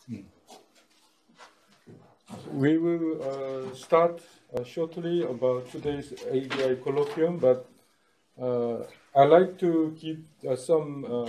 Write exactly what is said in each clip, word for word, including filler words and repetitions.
We will uh, start uh, shortly about today's A D I colloquium, but uh, I'd like to give uh, some uh,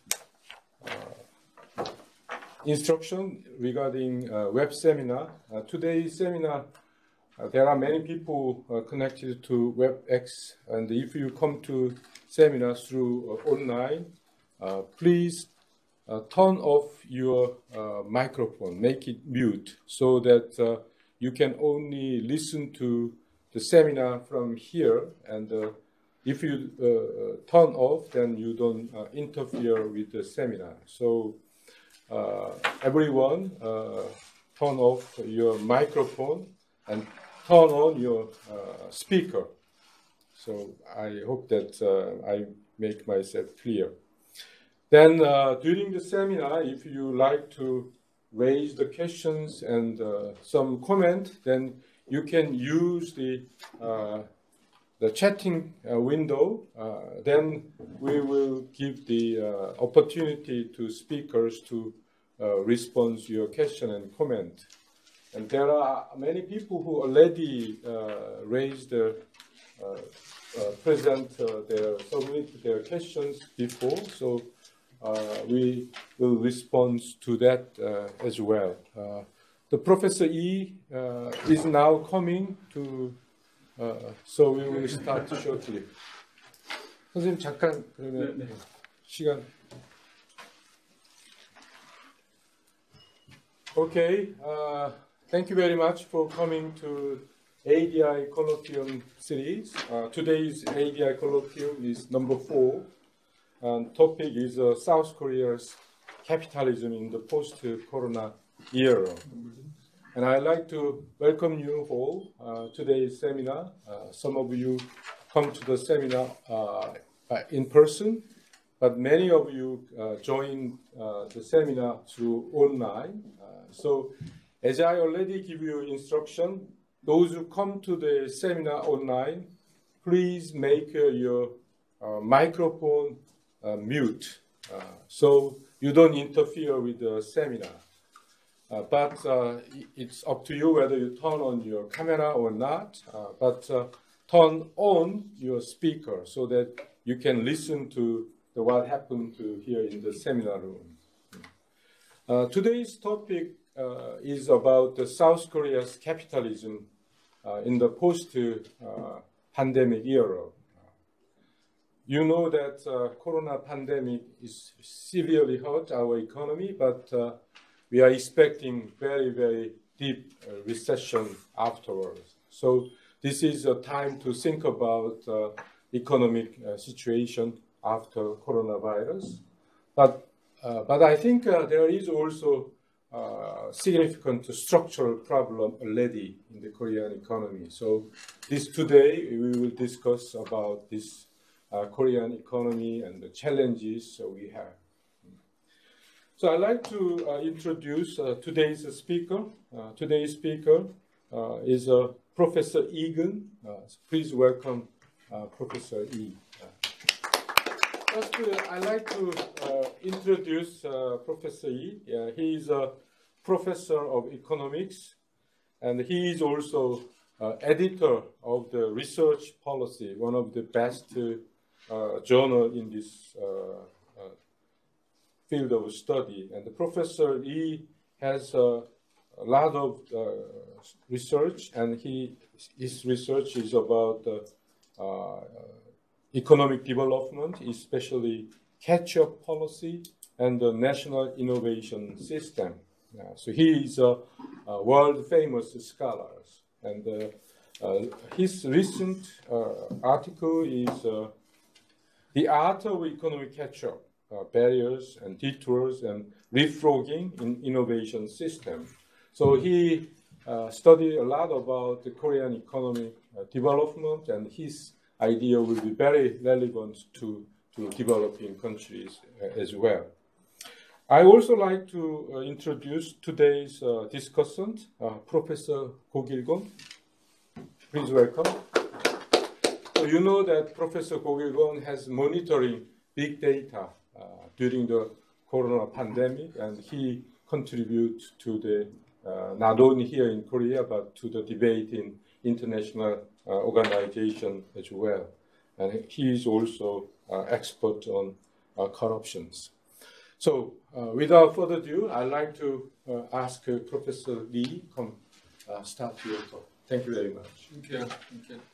uh, instruction regarding uh, web seminar. Uh, today's seminar, uh, there are many people uh, connected to WebEx, and if you come to seminar through uh, online, uh, please Uh, turn off your uh, microphone, make it mute, so that uh, you can only listen to the seminar from here. And uh, if you uh, turn off, then you don't uh, interfere with the seminar. So uh, everyone, uh, turn off your microphone and turn on your uh, speaker. So I hope that uh, I make myself clear. Then uh, during the seminar, if you like to raise the questions and uh, some comment, then you can use the uh, the chatting uh, window. Uh, then we will give the uh, opportunity to speakers to uh, respond to your question and comment. And there are many people who already uh, raised the uh, uh, present uh, their submit their questions before. So. Uh, we will respond to that uh, as well. Uh, the Professor E uh, is now coming to, uh, so we will start shortly. 선생님 잠깐 그러면 네, 네. 시간. Okay, uh, thank you very much for coming to A D I colloquium series. Uh, today's A D I colloquium is number four. And topic is uh, South Korea's capitalism in the post-corona era. And I'd like to welcome you all uh, today's seminar. Uh, some of you come to the seminar uh, in person, but many of you uh, join uh, the seminar through online. Uh, so as I already give you instruction, those who come to the seminar online, please make uh, your uh, microphone Uh, mute, uh, so you don't interfere with the seminar. Uh, but uh, it's up to you whether you turn on your camera or not, uh, but uh, turn on your speaker so that you can listen to the, what happened to here in the seminar room. Uh, today's topic uh, is about the South Korea's capitalism uh, in the post-pandemic uh, era. You know that uh, corona pandemic is severely hurt our economy, but uh, we are expecting very, very deep uh, recession afterwards. So this is a time to think about uh, economic uh, situation after coronavirus. But, uh, but I think uh, there is also uh, significant structural problem already in the Korean economy. So this today we will discuss about this Uh, Korean economy and the challenges uh, we have. So I'd like to uh, introduce uh, today's speaker. Uh, today's speaker uh, is uh, Professor Egan. Uh, so please welcome uh, Professor E. Uh, first, uh, I'd like to uh, introduce uh, Professor E. Uh, he is a professor of economics, and he is also uh, editor of the Research Policy, one of the best uh, Uh, journal in this uh, uh, field of study. And the Professor E has uh, a lot of uh, research, and he, his research is about uh, uh, economic development, especially catch-up policy and the national innovation system. Uh, so he is a, a world-famous scholar. And uh, uh, his recent uh, article is uh, The Art of Economic Catch-up, uh, Barriers and Detours and Leapfrogging in Innovation System. So he uh, studied a lot about the Korean economic uh, development, and his idea will be very relevant to, to developing countries uh, as well. I also like to uh, introduce today's uh, discussant, uh, Professor Go Gil-gon. Please welcome. So you know that Professor Go Gil-gon has monitoring big data uh, during the corona pandemic, and he contribute to the uh, not only here in Korea but to the debate in international uh, organization as well. And he is also uh, expert on uh, corruptions. So uh, without further ado, I'd like to uh, ask uh, Professor Lee come uh, start your talk. Thank you very much. Thank you. Thank you.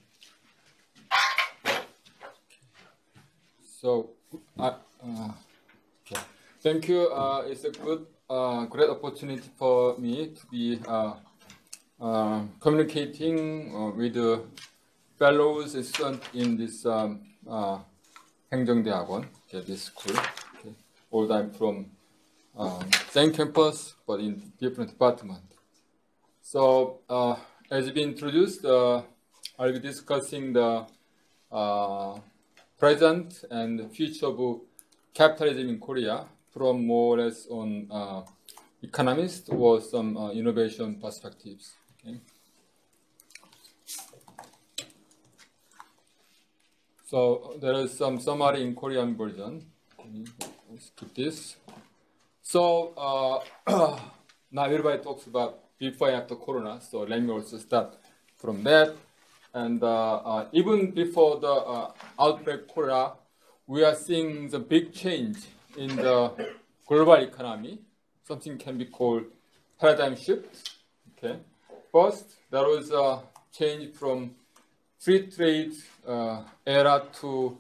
So, uh, uh, okay. Thank you. Uh, it's a good, uh, great opportunity for me to be uh, uh, communicating uh, with the fellows and students in this um, uh, 행정대학원, okay, this school. Okay. All I'm from um, same campus, but in different department. So, uh, as been introduced, uh, I'll be discussing the uh, present and future of capitalism in Korea from more or less on uh, economist or some uh, innovation perspectives. Okay. So there is some summary in Korean version. Let's skip this. So uh, now everybody talks about before and after Corona. So let me also start from that. And uh, uh, even before the uh, outbreak of Corona, we are seeing the big change in the global economy. Something can be called paradigm shift. Okay. First, there was a change from free trade uh, era to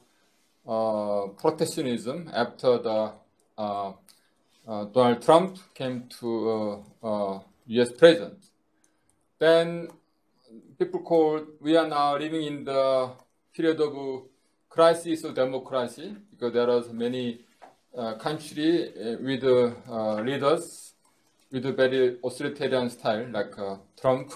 uh, protectionism after the uh, uh, Donald Trump came to uh, uh, U S president. Then people call we are now living in the period of crisis of democracy because there are many uh, countries uh, with uh, leaders with a very authoritarian style like uh, Trump,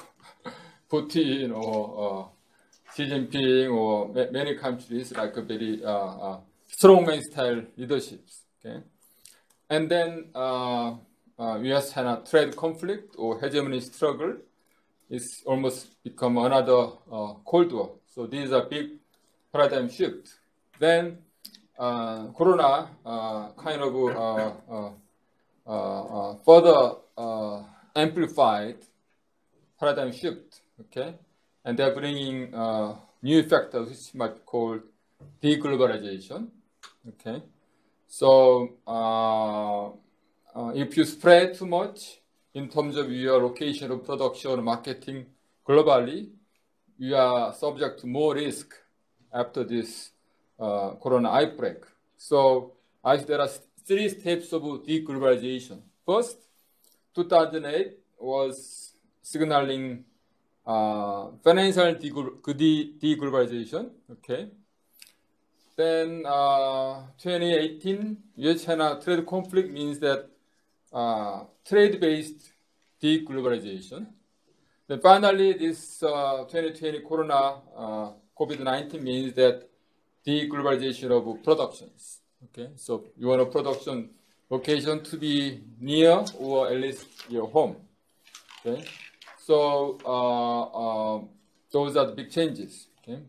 Putin, or uh, Xi Jinping, or ma many countries like a very uh, uh, strongman style leaderships. Okay, and then uh, uh, U S China trade conflict or hegemony struggle is almost become another uh, Cold War. So these are big paradigm shift. Then uh, Corona uh, kind of uh, uh, uh, uh, further uh, amplified paradigm shift. Okay, and they're bringing uh, new factors which might be called deglobalization. Okay, so uh, uh, if you spread too much in terms of your location of production or marketing globally, you are subject to more risk after this uh, Corona outbreak. So I, there are three steps of deglobalization. First, two thousand eight was signaling uh, financial deglobalization. Okay. Then uh, twenty eighteen, U S China trade conflict means that uh, trade-based deglobalization. Then finally, this uh, twenty twenty Corona uh, COVID nineteen means that deglobalization of productions. Okay, so you want a production location to be near or at least your home. Okay, so uh, uh, those are the big changes. Okay.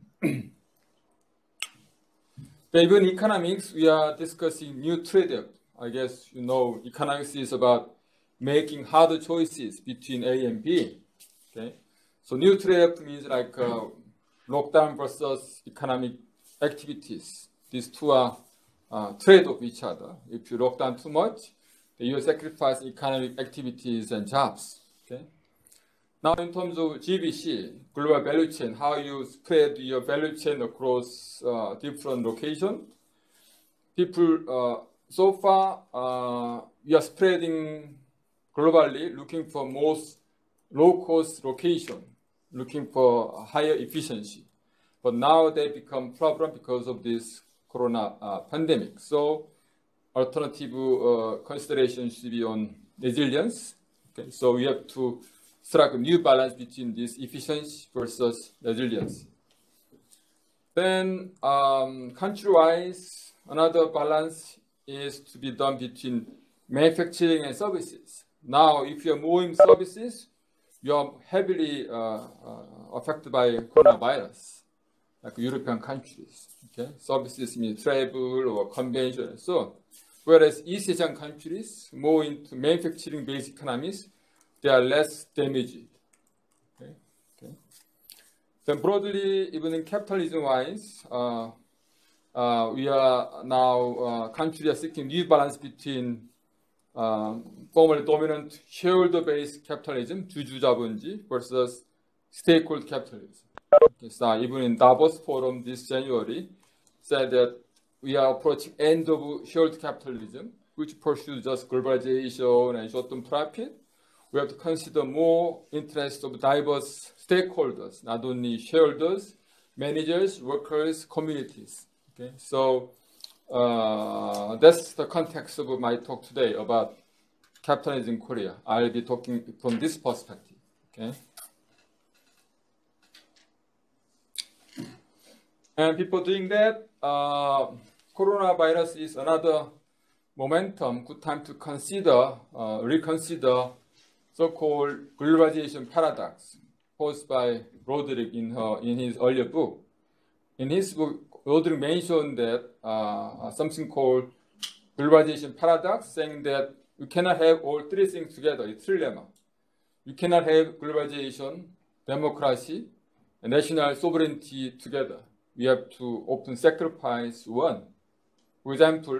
Even economics, we are discussing new trade-off. I guess you know economics is about making harder choices between A and B. Okay, so new trade-off means like uh, lockdown versus economic activities. These two are uh, trade-off each other. If you lock down too much, then you sacrifice economic activities and jobs. Okay. Now, in terms of G V C, global value chain, how you spread your value chain across uh, different locations, people, uh, so far, uh, we are spreading globally, looking for most low-cost location, looking for higher efficiency. But now they become problem because of this Corona uh, pandemic. So, alternative uh, consideration should be on resilience. Okay, so we have to strike a new balance between this efficiency versus resilience. Then, um, country-wise, another balance is to be done between manufacturing and services. Now, if you're moving services, you are heavily uh, uh, affected by coronavirus, like European countries. Okay, services mean travel or convention and so on. whereas East Asian countries more into manufacturing-based economies, they are less damaged. Okay? Okay. Then broadly, even in capitalism-wise, uh, uh, we are now uh, countries are seeking new balance between uh, formerly dominant shareholder-based capitalism, 주주자본주의, versus stakeholder capitalism. Okay, so even in Davos Forum this January, said that we are approaching end of shared capitalism, which pursues just globalization and short-term profit. We have to consider more interests of diverse stakeholders, not only shareholders, managers, workers, communities. Okay, so uh, that's the context of my talk today about capitalism in Korea. I'll be talking from this perspective. Okay. And before doing that, uh, coronavirus is another momentum, good time to consider, uh, reconsider so-called globalization paradox posed by Roderick in, her, in his earlier book. In his book, Roderick mentioned that uh, something called globalization paradox, saying that you cannot have all three things together. It's trilemma. You cannot have globalization, democracy, and national sovereignty together. We have to often sacrifice one. For example,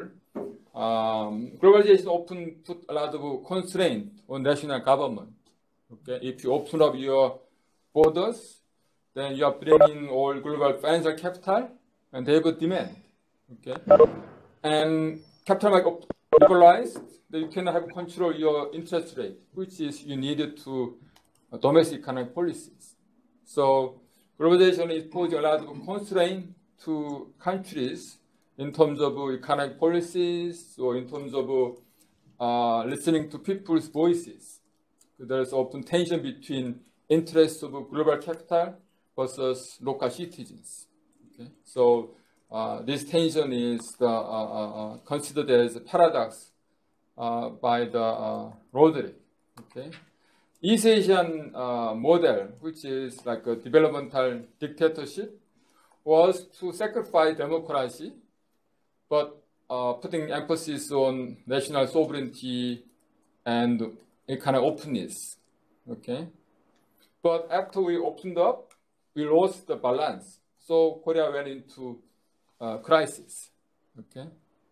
um, globalization often put a lot of constraint on national government. Okay, if you open up your borders, then you are bringing all global financial capital, and they have a demand. Okay, and capital market liberalized, then you cannot have control your interest rate, which is you needed to uh, domestic economic policies. So globalization is posing a lot of constraint to countries in terms of economic policies or in terms of uh, listening to people's voices. There's often tension between interests of global capital versus local citizens. Okay? So uh, this tension is the, uh, uh, considered as a paradox uh, by the uh, Roderick. Okay? East Asian uh, model, which is like a developmental dictatorship, was to sacrifice democracy, but uh, putting emphasis on national sovereignty and a kind of openness. Okay, but after we opened up, we lost the balance. So Korea went into uh, crisis. Okay,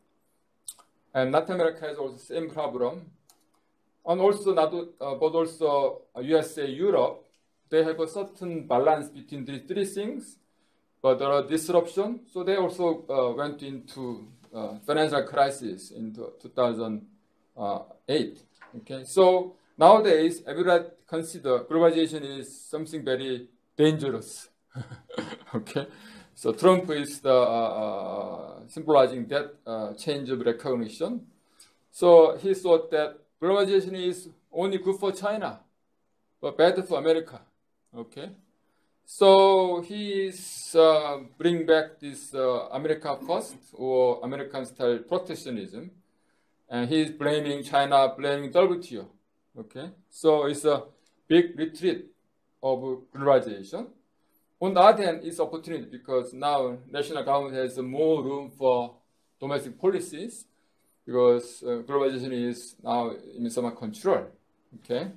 and Latin America has also the same problem. And also, not, uh, but also uh, U S A, Europe, they have a certain balance between these three things, but there are disruption. So they also uh, went into uh, financial crisis in two thousand eight. Okay, so nowadays everybody consider globalization is something very dangerous. Okay, so Trump is the, uh, symbolizing that uh, change of recognition. So he thought that globalization is only good for China, but bad for America. Okay, so he's uh, bring back this uh, America first or American-style protectionism, and he's blaming China, blaming W T O. Okay, so it's a big retreat of globalization. On the other hand, it's opportunity because now national government has more room for domestic policies, because uh, globalization is now in some control. Okay.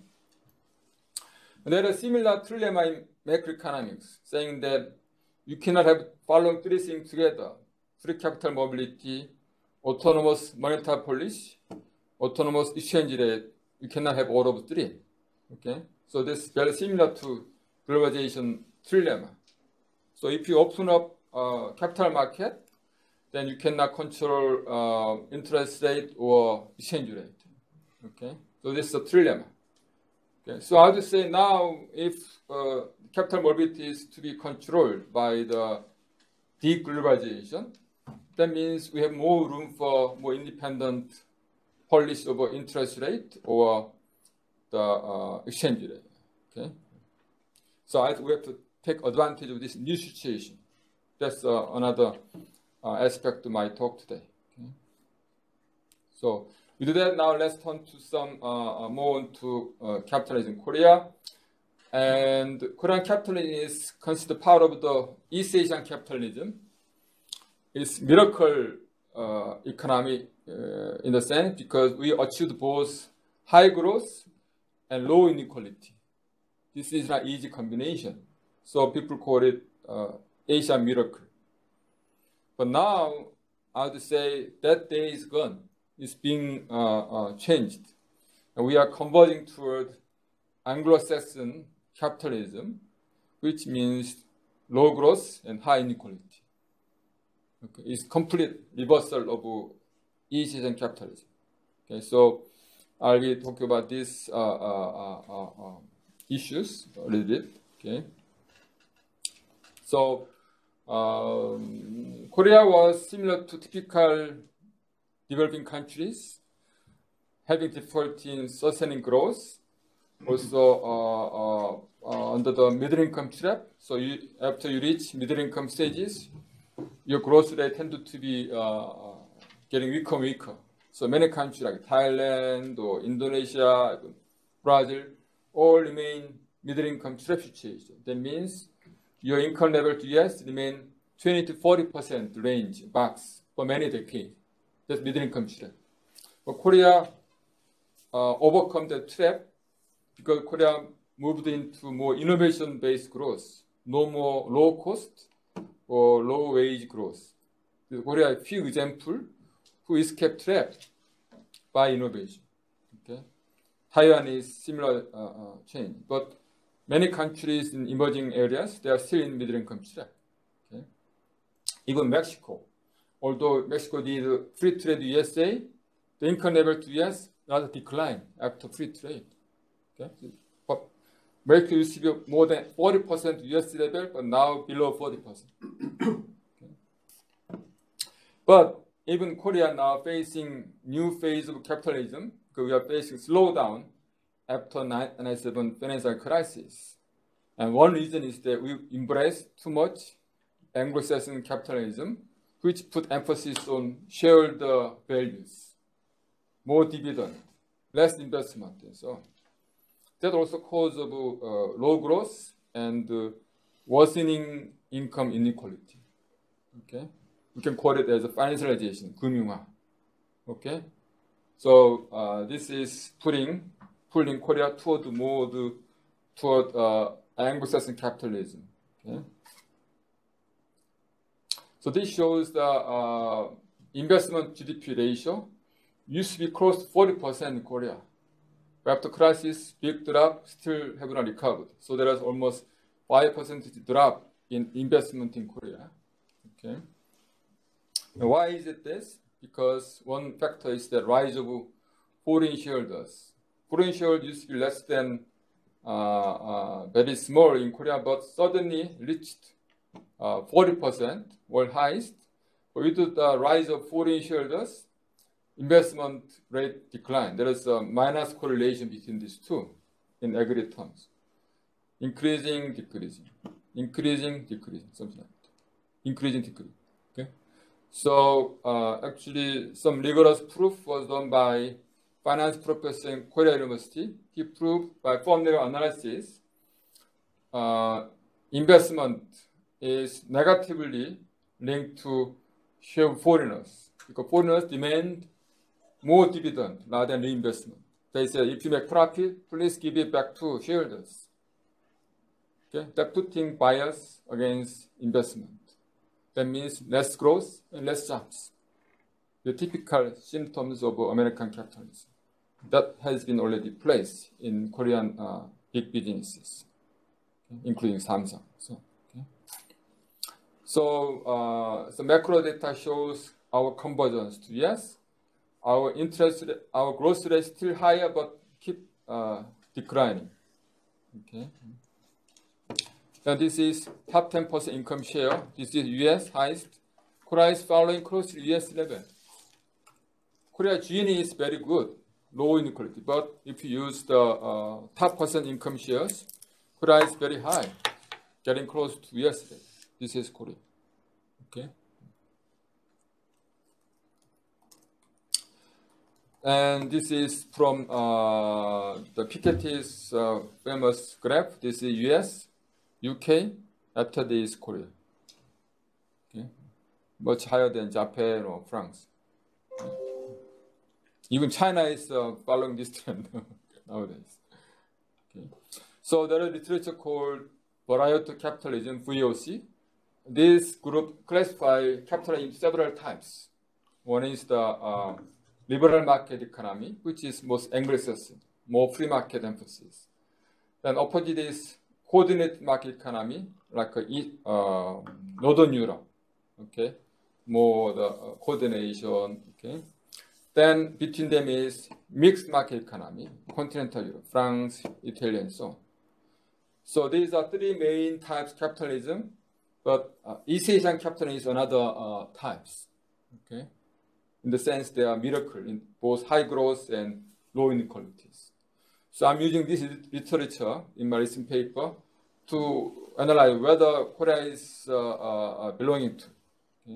And there is a similar trilemma in macroeconomics, saying that you cannot have following three things together: free capital mobility, autonomous monetary policy, autonomous exchange rate. You cannot have all of three. Okay. So this is very similar to globalization trilemma. So if you open up uh, capital market, then you cannot control uh, interest rate or exchange rate. Okay, so this is a trilemma. Okay, so I would say now, if uh, capital mobility is to be controlled by the deglobalization, that means we have more room for more independent policy over interest rate or the uh, exchange rate. Okay, so I, we have to take advantage of this new situation. That's uh, another Uh, aspect of my talk today. Okay. So we do that now. Let's turn to some uh, more into uh, capitalism in Korea. And Korean capitalism is considered part of the East Asian capitalism. It's miracle uh, economy uh, in the sense because we achieved both high growth and low inequality. This is an easy combination. So people call it uh, Asian miracle. But now, I would say that day is gone. It's being uh, uh, changed. And we are converging toward Anglo-Saxon capitalism, which means low growth and high inequality. Okay. It's complete reversal of East Asian capitalism. Okay, so I'll be talking about these uh, uh, uh, uh, issues a little bit. Okay, so um, Korea was similar to typical developing countries, having difficulty in sustaining growth. Also, uh, uh, uh, under the middle income trap. So you, after you reach middle income stages, your growth rate tended to be uh, getting weaker and weaker. So many countries like Thailand or Indonesia, Brazil, all remain middle income trap situation. That means your income level to U S remain twenty to forty percent range box for many decades. That's middle income trap. But Korea uh, overcome the trap because Korea moved into more innovation-based growth, no more low cost or low wage growth. Korea has few examples who escaped trap by innovation. Okay, Taiwan is similar uh, uh, change, but many countries in emerging areas they are still in middle income trap. Okay, even Mexico, although Mexico did free trade with U S A, the income level to U S rather declined after free trade. Okay, but Mexico used to be more than forty percent U S level, but now below forty percent. Okay. But even Korea now facing new phase of capitalism because we are facing slowdown after nine ninety-seven financial crisis. And one reason is that we embrace too much Anglo-Saxon capitalism, which put emphasis on shareholder values, more dividend, less investment, and so on. That also cause of uh, low growth and uh, worsening income inequality. Okay, we can call it as a financialization, 금융화. Okay, so uh, this is putting pulling Korea toward more the, toward uh, Anglo-Saxon capitalism. Okay, so this shows the uh, investment G D P ratio used to be close to forty percent in Korea. After crisis, big drop, still have not recovered. So there is almost five percent drop in investment in Korea. Okay. Now why is it this? Because one factor is the rise of foreign shareholders. Foreign shareholders used to be less than uh, uh, very small in Korea, but suddenly reached uh, forty percent, world highest. But with the rise of foreign shareholders, investment rate decline. There is a minus correlation between these two in aggregate terms. Increasing, decreasing, increasing, decreasing, something like that. Increasing, decreasing. Okay. So uh, actually, some rigorous proof was done by finance professor in Korea University. He proved by formula analysis, uh, investment is negatively linked to share foreigners because foreigners demand more dividend rather than reinvestment. They say, if you make profit, please give it back to shareholders. Okay, that putting bias against investment. That means less growth and less jobs. The typical symptoms of American capitalism. That has been already placed in Korean uh, big businesses, okay, including Samsung. So, okay. so, uh, so macro data shows our convergence to yes. Our interest, our growth rate is still higher, but keep uh, declining. Okay. Now this is top ten percent income share. This is U S highest. Korea is following closely U S level. Korea G N I is very good, low inequality. But if you use the uh, top percent income shares, Korea is very high, getting close to U S level. This is Korea. Okay. And this is from uh, the Piketty's uh, famous graph. This is U S, U K, after this is Korea. Okay. Much higher than Japan or France. Okay. Even China is uh, following this trend nowadays. Okay. So there is literature called Variety Capitalism, V O C. This group classifies capital in several types. One is the uh, liberal market economy, which is most Anglo-Saxon, more free market emphasis. Then opposite is coordinated market economy, like uh, uh, Northern Europe, okay, more the uh, coordination, okay. Then between them is mixed market economy, continental Europe, France, Italy, and so on. So these are three main types of capitalism, but uh, East Asian capitalism is another uh, types, okay. In the sense they are miracle in both high growth and low inequalities. So I'm using this literature in my recent paper to analyze whether Korea is uh, uh, belonging to. Okay.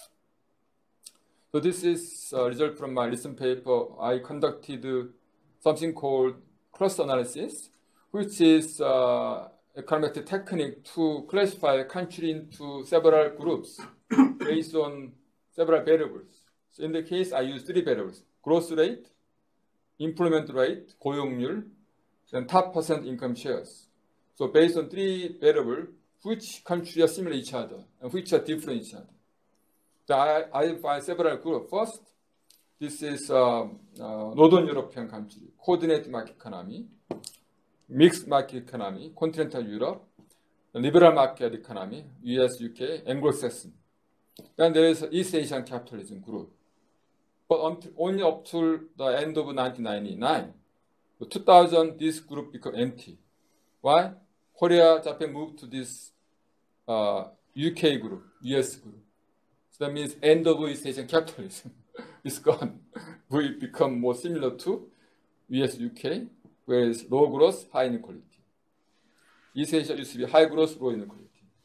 So this is a result from my recent paper. I conducted something called cross analysis, which is uh, economic technique to classify a country into several groups based on several variables. So in the case, I use three variables: growth rate, employment rate, 고용률, then top percent income shares. So based on three variables, which countries are similar to each other and which are different each other. So I identify several groups. First, this is uh, uh, Northern European country, coordinated market economy, mixed market economy, continental Europe, liberal market economy, U S, U K, Anglo-Saxon. Then there is East Asian capitalism group. But until, only up to the end of nineteen ninety-nine. So two thousand, this group became empty. Why? Korea, Japan moved to this uh, U K group, U S group. So that means end of East Asian capitalism is gone. We become more similar to U S, U K, whereas low growth, high inequality. East Asia used to be high growth, low inequality.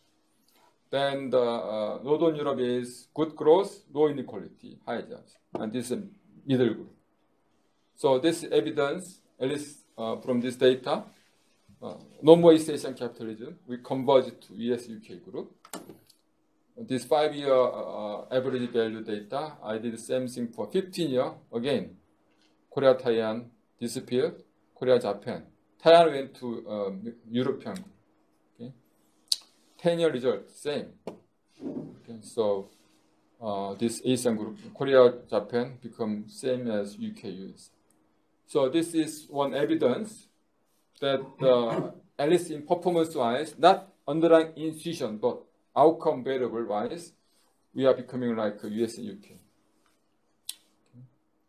Then the uh, Northern Europe is good growth, low inequality, high jobs. And this is middle group. So this evidence, at least uh, from this data, uh, no more East Asian capitalism. We converge to U S, U K group. This five-year uh, average value data, I did the same thing for fifteen years. Again, Korea, Taiwan disappeared. Korea, Japan. Taiwan went to uh, European group. Okay. ten-year result, same. Okay. So uh, this Asian group, Korea, Japan, become same as U K, U S. So this is one evidence that uh, at least in performance-wise, not underlying institution, but outcome variable-wise, we are becoming like U S and U K. Okay.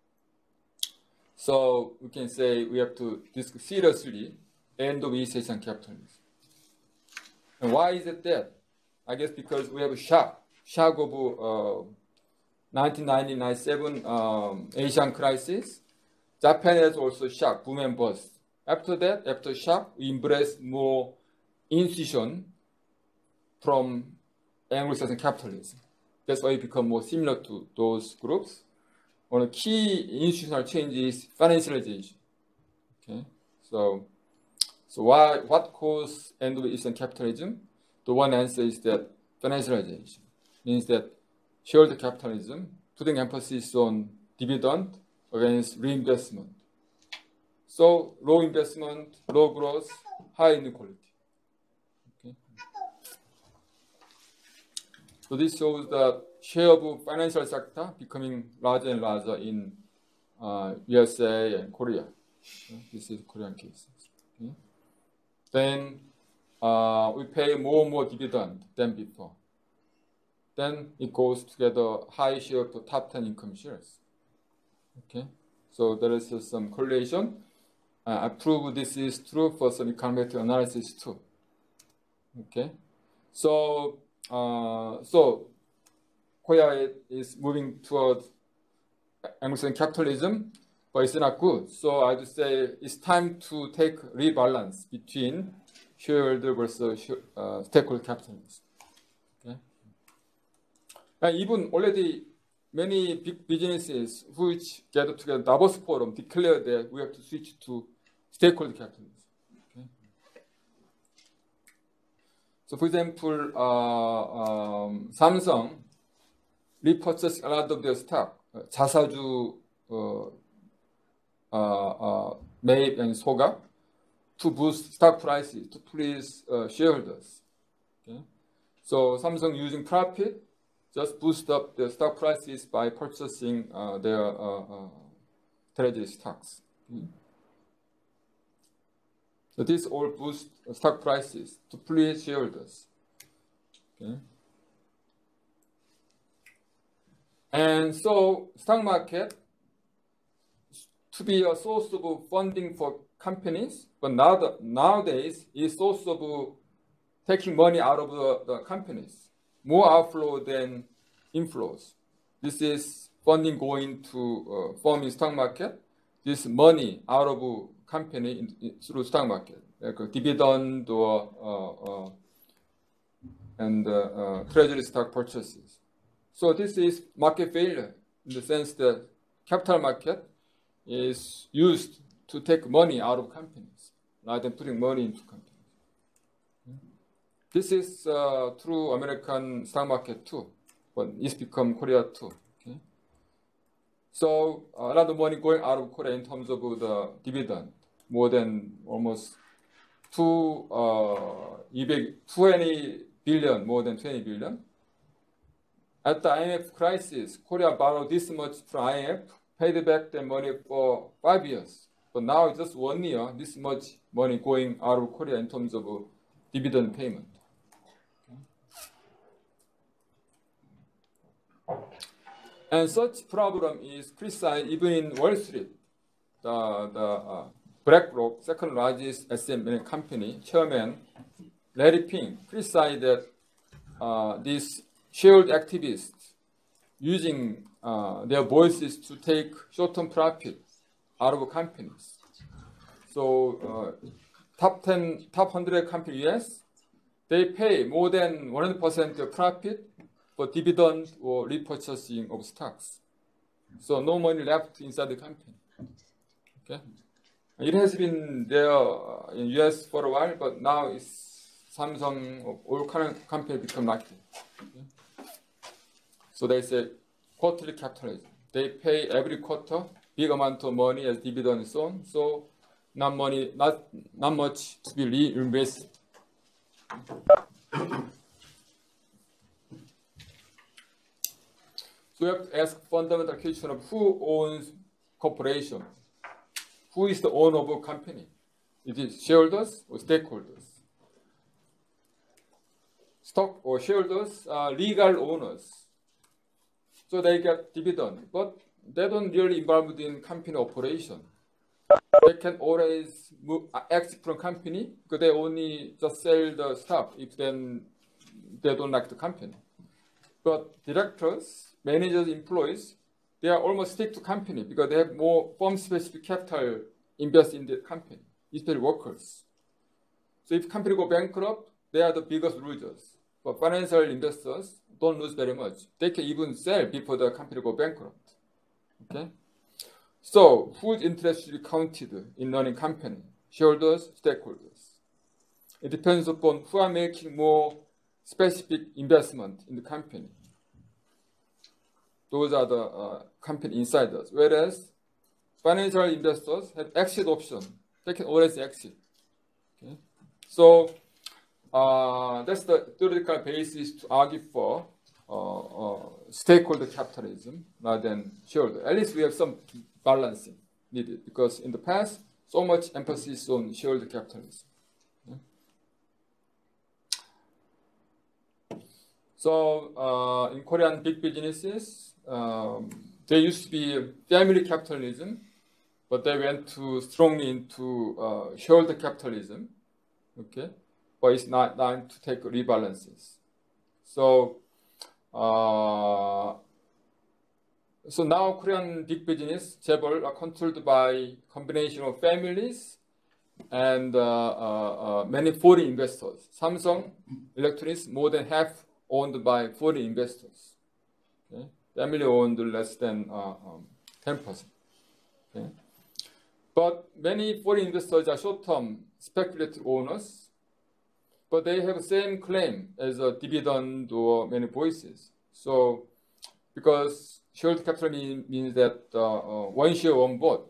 So we can say we have to discuss seriously end of East Asian capitalism. And why is it that? I guess because we have a shock, shock of uh, nineteen ninety-nine um, Asian crisis. Japan has also shock, boom and bust. After that, after shock, we embrace more institution from Anglo-Saxon capitalism. That's why we become more similar to those groups. One of the key institutional change is financialization. Okay, so so why what caused end of Eastern capitalism? The one answer is that financialization means that shareholder capitalism, putting emphasis on dividend against reinvestment. So low investment, low growth, high inequality. Okay. So this shows the share of financial sector becoming larger and larger in uh, U S A and Korea. Okay. This is Korean case. Okay. Then uh, we pay more and more dividend than before. Then it goes together high share of the top ten income shares. Okay, so there is uh, some correlation. Uh, I prove this is true for some econometric analysis too. Okay, so uh, so Korea is moving towards Anglo-Saxon capitalism, but it's not good. So I would say it's time to take rebalance between shareholder versus uh, stakeholder capitalism. Okay, and even already many big businesses which gather together, Davos Forum, declare that we have to switch to stakeholder capitalism. Okay. So, for example, uh, um, Samsung repurchased a lot of their stock, uh, 자사주 uh, uh, uh, made and Soga to boost stock prices to please uh, shareholders. Okay? So Samsung using profit just boost up the stock prices by purchasing uh, their uh, uh, treasury stocks. Okay? So this all boost stock prices to please shareholders. Okay? And so stock market to be a source of funding for companies, but now the, nowadays is source of taking money out of the, the companies. More outflow than inflows. This is funding going to uh, firm in stock market. This money out of company in, in, through stock market, like a dividend or uh, uh, and uh, uh, treasury stock purchases. So this is market failure in the sense that capital market is used to take money out of companies rather than putting money into companies. This is uh, true American stock market too, but it's become Korea too. Okay? So a lot of money going out of Korea in terms of the dividend, more than almost two, uh, twenty billion, more than twenty billion. At the I M F crisis, Korea borrowed this much from I M F, paid back the money for five years. But now just one year, this much money going out of Korea in terms of dividend payment. And such problem is criticized even in Wall Street. The, the uh, BlackRock, second largest asset management company, chairman Larry Pink criticized that uh, these shared activists using uh, their voices to take short-term profit out of companies. So uh, top ten, top one hundred companies U S, they pay more than one hundred percent of profit for dividend or repurchasing of stocks. So no money left inside the company. Okay, it has been there in U S for a while, but now it's Samsung or all kind of companies become like that. Okay? So they say quarterly capitalism. They pay every quarter big amount of money as dividend and so on. So not money, not not much to be reinvested. So we have to ask fundamental question of who owns corporation. Who is the owner of a company? It is shareholders or stakeholders. Stock or shareholders are legal owners. So they get dividend, but they don't really involved in company operation. They can always move, exit from company because they only just sell the stock if then they don't like the company. But directors, managers, employees, they are almost stick to company because they have more firm-specific capital invest in the company, especially workers. So if company go bankrupt, they are the biggest losers. But financial investors don't lose very much. They can even sell before the company go bankrupt. Okay? So whose interest should be counted in running company? Shareholders, stakeholders. It depends upon who are making more specific investment in the company. Those are the uh, company insiders. Whereas financial investors have exit option. They can always exit. Okay? So uh, that's the theoretical basis to argue for uh, uh, stakeholder capitalism rather than shareholder. At least we have some balancing needed because in the past, so much emphasis on shareholder capitalism. Okay? So uh, in Korean big businesses, um, there used to be family capitalism, but they went too strongly into uh, shareholder capitalism. Okay, but it's not time to take rebalances. So, uh, so now Korean big business, 재벌, are controlled by combination of families and uh, uh, uh, many foreign investors. Samsung Electronics more than half owned by foreign investors. Okay? Family owned less than uh, um, ten percent. Okay? But many foreign investors are short-term speculative owners, but they have the same claim as a dividend or many voices. So, because shared capital mean, means that uh, uh, one share, one vote,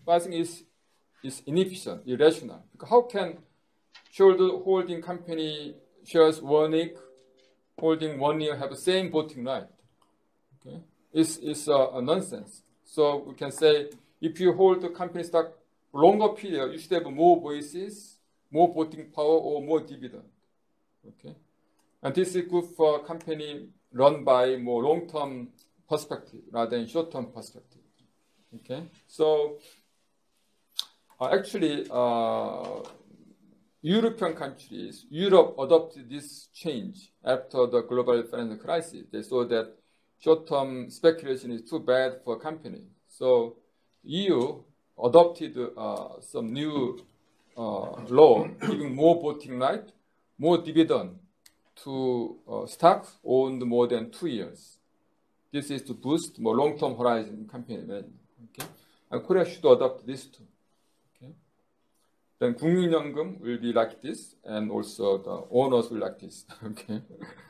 but I think it's, it's inefficient, irrational. Because how can shareholder holding company shares one week, holding one year have the same voting right? Okay, it's it's a, a nonsense. So we can say if you hold the company stock longer period, you should have more voices, more voting power, or more dividend. Okay, and this is good for a company run by more long-term perspective rather than short-term perspective. Okay, so uh, actually, uh, European countries, Europe adopted this change after the global financial crisis. They saw that short-term speculation is too bad for a company. So E U adopted uh, some new uh, law giving more voting right, more dividend to uh, stocks owned more than two years. This is to boost more long-term horizon company management. Okay? And Korea should adopt this too. Okay? Then 국민연금 will be like this, and also the owners will like this. Okay.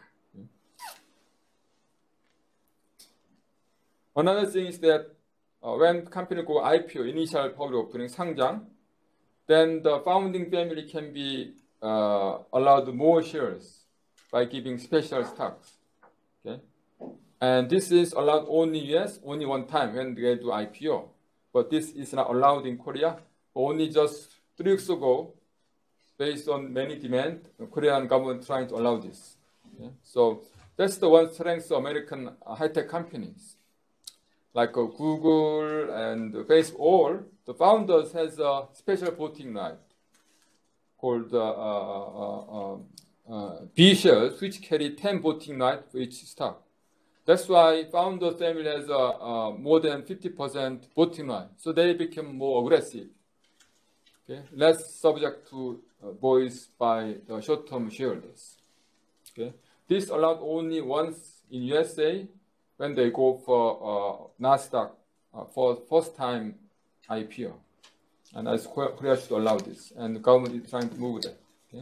Another thing is that uh, when company go I P O, initial public offering, 상장, then the founding family can be uh, allowed more shares by giving special stocks. Okay, and this is allowed only U S only one time when they do I P O, but this is not allowed in Korea. Only just three weeks ago, based on many demand, the Korean government trying to allow this. Okay? So that's the one strength of American uh, high-tech companies. Like uh, Google and Facebook, all the founders has a special voting right called uh, uh, uh, uh, B shares, which carry ten voting rights for each stock. That's why founder family has uh, uh, more than fifty percent voting right. So they become more aggressive, okay? Less subject to uh, voice by the short-term shareholders. Okay? This allowed only once in U S A. When they go for uh, NASDAQ uh, for first time I P O. And as Korea should allow this, and the government is trying to move that. Okay?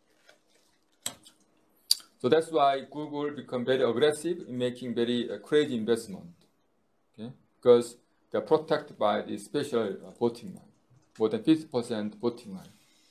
So that's why Google become very aggressive in making very uh, crazy investment. Okay? Because they're protected by the special uh, voting right, more than fifty percent voting right.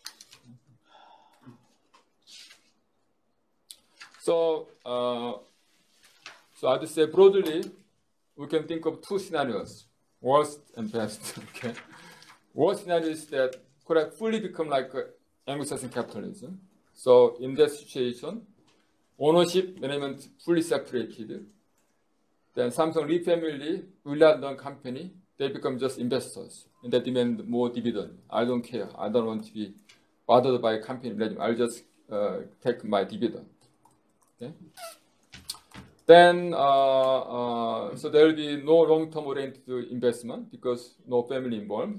So, uh, So I'd say broadly, we can think of two scenarios, worst and best. Okay, worst scenario is that Korea fully become like Anglo-Saxon capitalism. So in that situation, ownership management fully separated. Then Samsung Lee family will not run company. They become just investors and they demand more dividend. I don't care. I don't want to be bothered by company management. I'll just uh, take my dividend. Okay. Then, uh, uh, so there will be no long-term oriented investment because no family involved.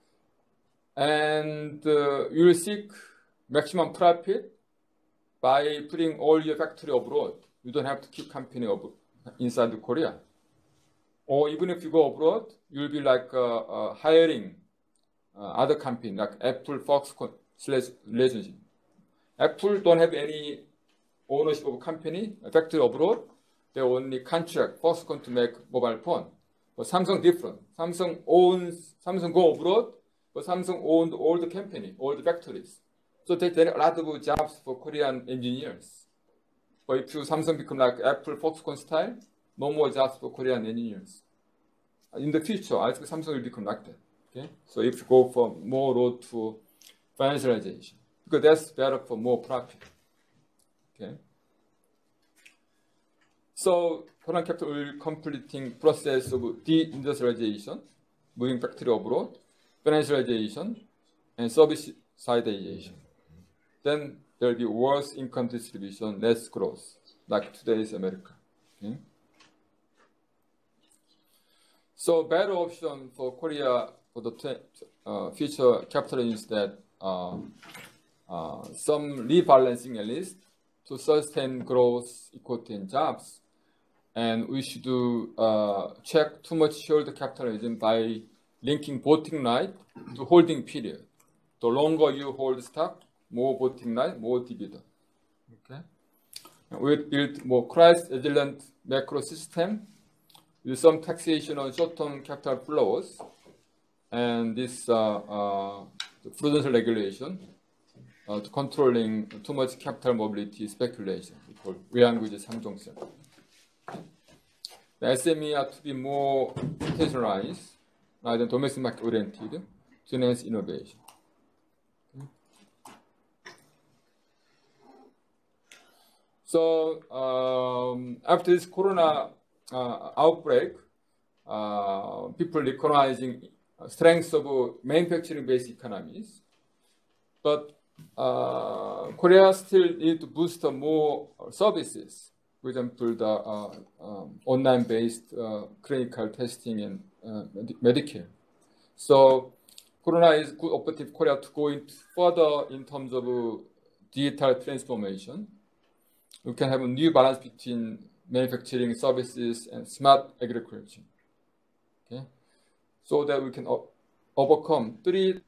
And uh, you will seek maximum profit by putting all your factory abroad. You don't have to keep company inside Korea. Or even if you go abroad, you'll be like uh, uh, hiring uh, other company like Apple, Foxconn relationship. Apple don't have any ownership of a company, a factory abroad. They only contract Foxconn to make mobile phone. But Samsung different. Samsung owns, Samsung go abroad, but Samsung owned all the company, all the factories. So they generate a lot of jobs for Korean engineers. But if you Samsung become like Apple, Foxconn style, no more jobs for Korean engineers. In the future, I think Samsung will become like that. Okay? So if you go for more road to financialization, because that's better for more profit. Okay? So Korean capital will completing process of deindustrialization, moving factory abroad, financialization, and service sideization. Then there will be worse income distribution, less growth, like today's America. Okay? So better option for Korea for the uh, future capitalism is that uh, uh, some rebalancing at least to sustain growth, equity, and jobs. And we should uh, check too much shareholder capitalism by linking voting right to holding period. The longer you hold stock, more voting right, more dividend. Okay. And we build more crisis-resilient macro system with some taxation on short-term capital flows and this uh, uh, prudential regulation uh, to controlling too much capital mobility speculation, we call 외환구제 상종성. The S M E are to be more internationalized rather than domestic market oriented to enhance innovation. So um, after this corona uh, outbreak, uh, people recognizing strengths of manufacturing-based economies, but uh, Korea still need to boost more services. For example, the uh, um, online-based uh, clinical testing and uh, Medicare. So corona is good opportunity for Korea to go into further in terms of uh, digital transformation. We can have a new balance between manufacturing services and smart agriculture. Okay, so that we can o- overcome three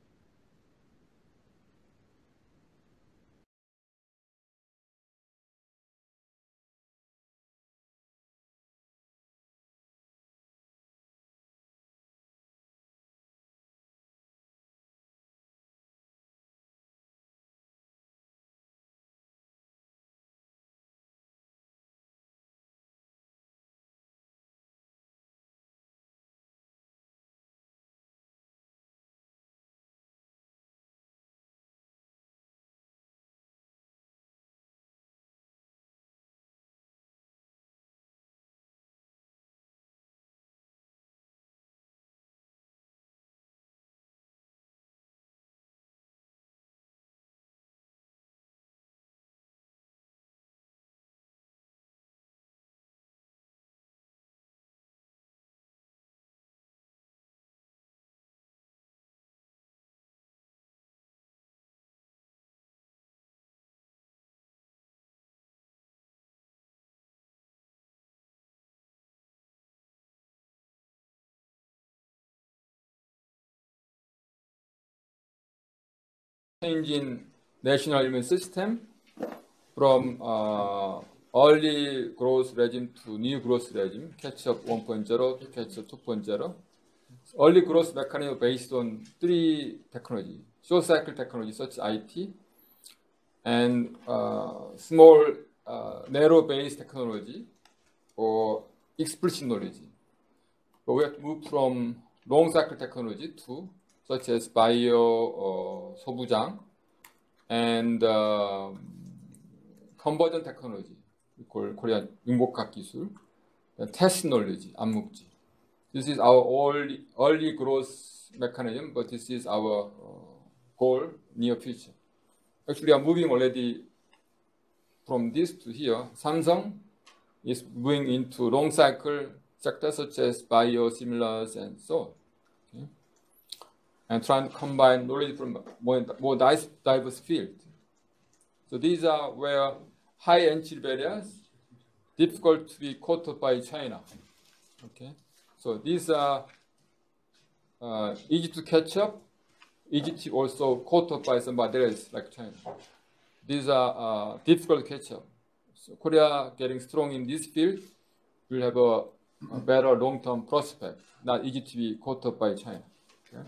change in national immune system from uh, early growth regime to new growth regime, catch-up one point oh to catch-up two point oh. Early growth mechanism based on three technology, short cycle technology such as I T, and uh, small uh, narrow base technology or explicit knowledge. But we have to move from long cycle technology to such as bio or 소부장 and uh, conversion technology, we call Korean 융복합 기술, and test knowledge, 암묵지. This is our early, early growth mechanism, but this is our uh, goal near future. Actually, we are moving already from this to here. Samsung is moving into long cycle sectors such as biosimilars and so on. Okay? And trying to combine knowledge from more, more diverse fields. So these are where high entry barriers, difficult to be caught by China. Okay, so these are uh, easy to catch up, easy to also caught by somebody else like China. These are uh, difficult to catch up. So Korea getting strong in this field will have a, a better long-term prospect, not easy to be caught up by China. Okay?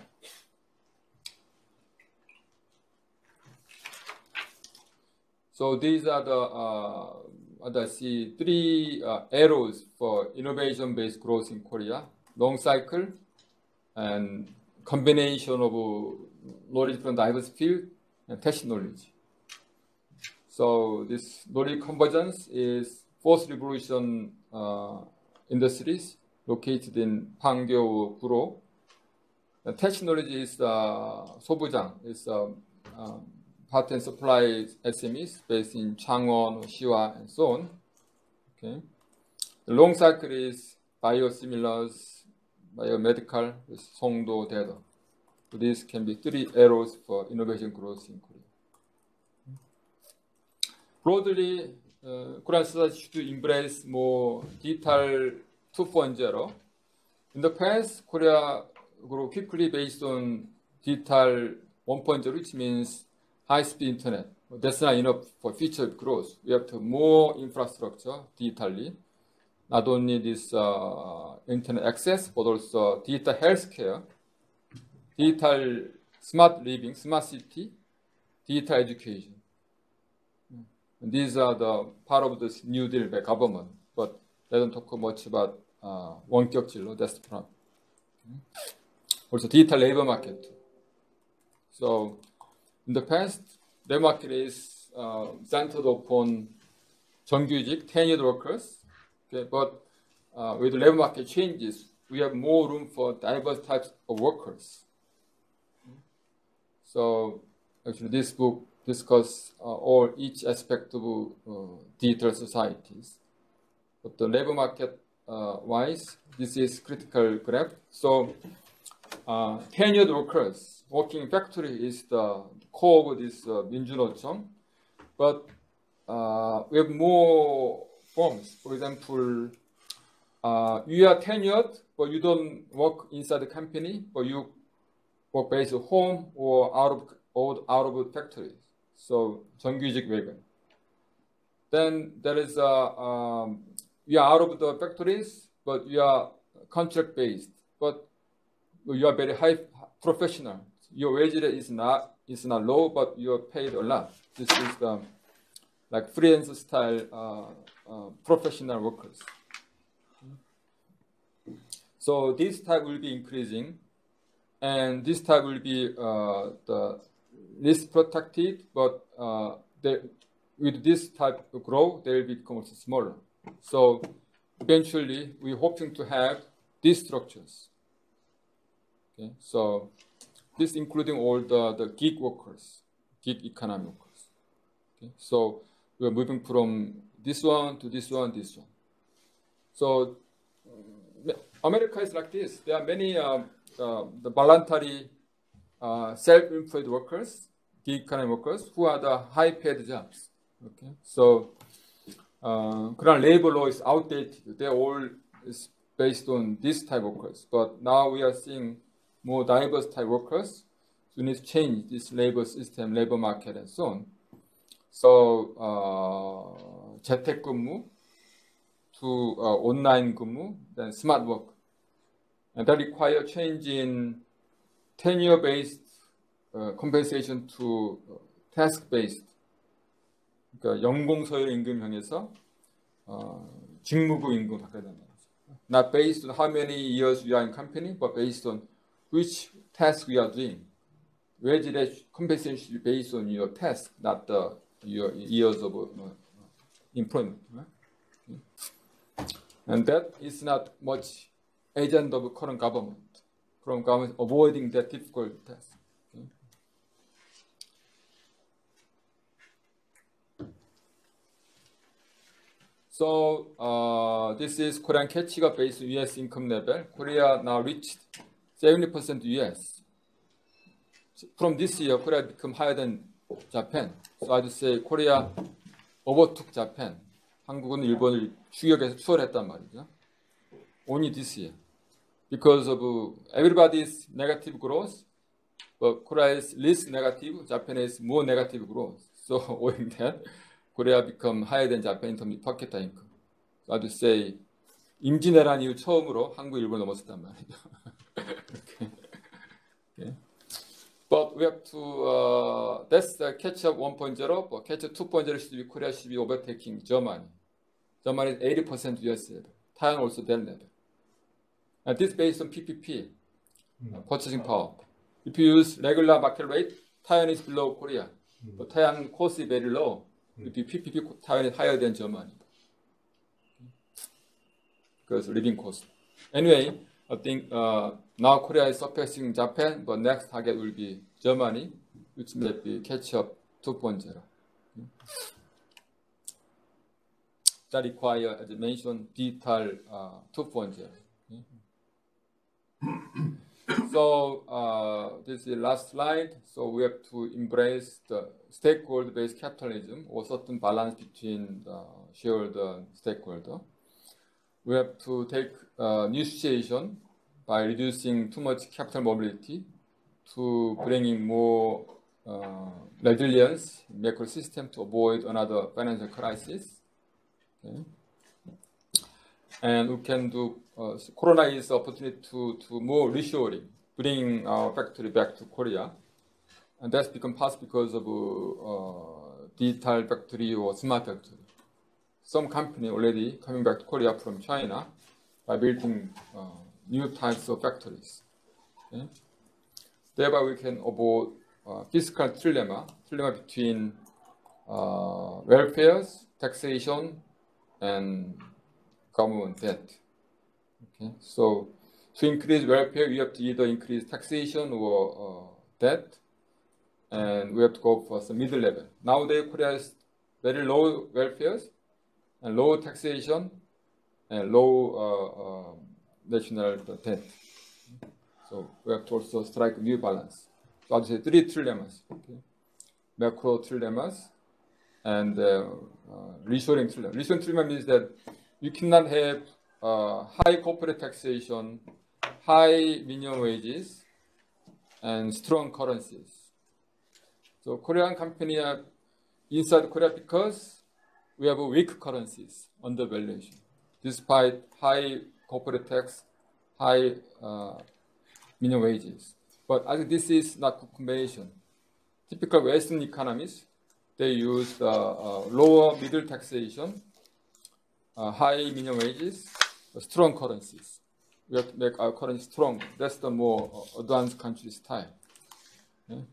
So these are the uh, I see three uh, arrows for innovation-based growth in Korea: long cycle and combination of knowledge from diverse field and technology. So this knowledge convergence is fourth revolution uh, industries located in Pangyo, Guro. The technology is uh, 소부장, is uh, um, part and supply S M Es based in Changwon, Siwa, and so on. Okay. The long cycle is biosimilars, biomedical, with Songdo data. So these can be three arrows for innovation growth in Korea. Broadly, uh, Korean society should embrace more digital two point oh. In the past, Korea grew quickly based on digital one point oh, which means high-speed internet. That's not enough for future growth. We have to more infrastructure digitally, not only this uh, internet access, but also digital healthcare digital smart living, smart city, digital education. And these are the part of this New Deal by government, but they don't talk much about uh, 원격 진로. That's the problem. Also, digital labor market. So, in the past, labor market is uh, centered upon 정규직, tenured workers. Okay, but uh, with the labor market changes, we have more room for diverse types of workers. So, actually, this book discusses uh, all each aspect of uh, digital societies. But the labor market uh, wise, this is critical graph. So, uh, tenured workers working in factory is the core of this uh, 민주노총. But uh, we have more forms. For example, uh, you are tenured, but you don't work inside the company, but you work based at home or out of or out of the factory. So 정규직 외근. Then there is a um, you are out of the factories, but you are contract based, but you are very high professional. Your wage rate is not is not low, but you are paid a lot. This is the like freelance style uh, uh, professional workers. So this type will be increasing, and this type will be uh, the least protected, but uh, they, with this type of growth, they will become also smaller. So eventually, we're hoping to have these structures. Okay, so this including all the, the gig workers, gig economy workers. Okay, so we're moving from this one to this one, this one. So America is like this. There are many uh, uh, the voluntary uh, self-employed workers, gig economy workers, who are the high-paid jobs. Okay, so uh, current labor law is outdated. They all is based on this type of workers. But now we are seeing more diverse type workers. So we need to change this labor system, labor market, and so on. So uh, 재택근무 to uh, online 근무, then smart work. And that require change in tenure-based uh, compensation to uh, task-based. 그러니까 연공서열 임금형에서 어, 직무급 임금 바꿔야 된다. Not based on how many years we are in company, but based on which task we are doing. Wage rate compensation should be based on your task, not the your years of uh, employment. Right? And that is not much agenda of current government. Current government avoiding that difficult task. Okay? So uh, this is Korean catch-up based on U S income level. Korea now reached seventy percent U S. From this year, Korea become higher than Japan. So I'd say Korea overtook Japan. 한국은 일본을 추격해서 추월했단 말이죠. Only this year. Because of everybody's negative growth, but Korea is least negative, Japan is more negative growth. So owing that, Korea become higher than Japan in terms of per capita income. So I'd say 임진왜란 이후 처음으로 한국, 일본 넘었었단 말이죠. okay. Okay. But we have to, uh, that's the catch-up one point oh, but catch-up two point oh should be Korea should be overtaking Germany. Germany is eighty percent U S level. Taiwan also that level. And this is based on P P P, mm. uh, purchasing power. If you use regular market rate, Taiwan is below Korea. Mm. But Taiwan cost is very low. Mm. If you P P P, Taiwan is higher than Germany. Because living cost. Anyway, I think uh, now Korea is surpassing Japan, but next target will be Germany, which may be catch up two point oh. That require, as I mentioned, digital uh, two point oh. So uh, this is the last slide. So we have to embrace the stakeholder-based capitalism, or certain balance between the shareholder and stakeholder. We have to take a new situation by reducing too much capital mobility to bringing more uh, resilience in macro system to avoid another financial crisis. Okay. And we can do, uh, Corona is opportunity to, to more reshoring. bring our factory back to Korea. And that's become possible because of uh, digital factory or smart factory. Some company already coming back to Korea from China by building uh, new types of factories. Okay? Thereby we can avoid uh, fiscal trilemma, trilemma between uh, welfares, taxation, and government debt. Okay? So to increase welfare, we have to either increase taxation or uh, debt, and we have to go for some middle level. Nowadays, Korea has very low welfares and low taxation and low uh, uh, national debt. So we have to also strike a new balance. So I'd say three trilemmas: okay? Macro trilemmas and uh, uh, reshoring trilemma. Reshoring trilemma means that you cannot have uh, high corporate taxation, high minimum wages, and strong currencies. So Korean companies are inside Korea because we have weak currencies, undervaluation, despite high corporate tax, high uh, minimum wages. But I think this is not good combination. Typical Western economies, they use uh, uh, lower middle taxation, uh, high minimum wages, strong currencies. We have to make our currency strong. That's the more uh, advanced country style. Okay?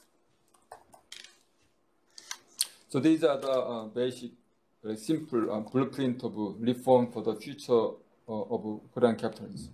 So these are the uh, basic, very simple uh, blueprint of reform for the future uh, of Korean capitalism.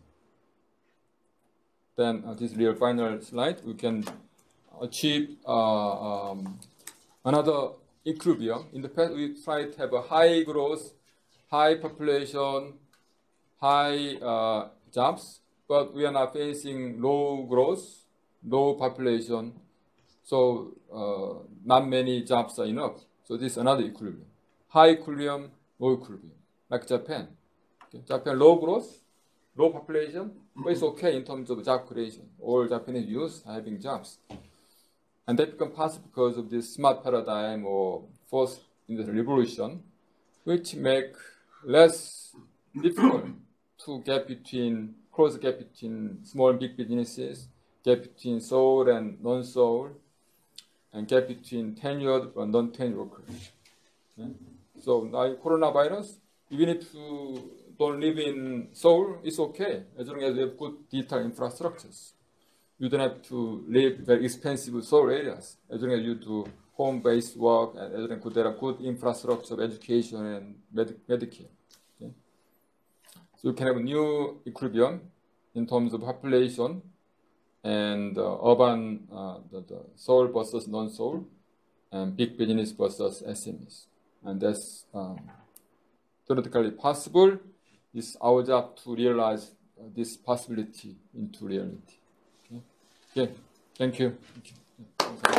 Then uh, this real final slide, we can achieve uh, um, another equilibrium. In the past, we tried to have a high growth, high population, high uh, jobs, but we are now facing low growth, low population, so uh, not many jobs are enough. So this is another equilibrium. High equilibrium, low equilibrium, like Japan. Okay. Japan low growth, low population, but it's okay in terms of job creation. All Japanese youth are having jobs. And that become possible because of this smart paradigm or fourth industrial revolution, which make less difficult to get between, close gap between small and big businesses, gap between Seoul and non-Seoul, and gap between tenured and non-tenured workers. Okay? So now coronavirus, even if you don't live in Seoul, it's okay, as long as you have good digital infrastructures. You don't have to live very expensive Seoul areas, as long as you do home-based work, and as long as there are good infrastructure of education and med Medicare. Okay? So you can have a new equilibrium in terms of population and uh, urban, uh, the, the Seoul versus non-Seoul, and big business versus S M Es. And that's um, theoretically possible. It's our job to realize uh, this possibility into reality. Okay, okay. Thank you. Thank you.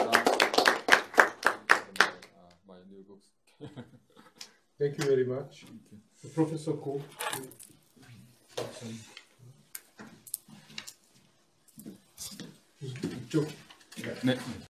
uh, my new books. Thank you very much. You. Professor Ko. 이쪽. 네.